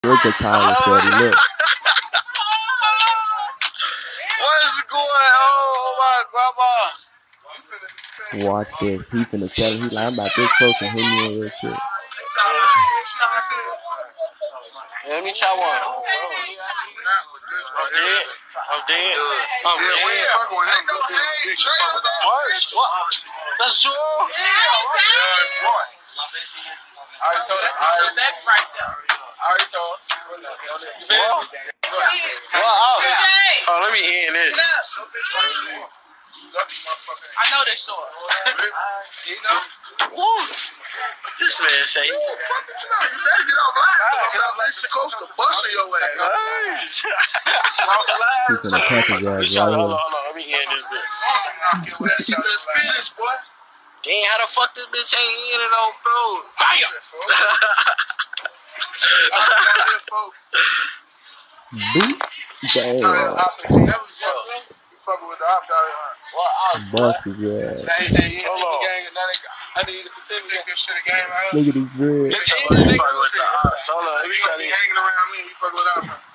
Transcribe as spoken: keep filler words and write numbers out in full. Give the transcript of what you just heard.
Look at Tyler, shorty. Look. What is going on, my grandma? Watch this. He finna tell him. He like, I'm about this close to him in real quick. Let me try one. I'm dead. I'm dead. I'm dead. We ain't fucking with him. March. What? That's true. I already told him. I already told him. Well, oh, let me end this. I know this short. You know? Woo. This man say, you fucking you better get off line. I'm not this close to busting your ass. He's gonna catch his ass right here. Hold on, hold on. Let me end this bitch. Let's finish, boy. Dang, how the fuck this bitch ain't in it on, bro? Fire! Boop. Damn. You fucking with the op dog. Busted, yeah. Hold on. I need to pretend to get this shit a game out. Look at these dreads. Hold on, let me tell you. Hanging around me, you fucking with op.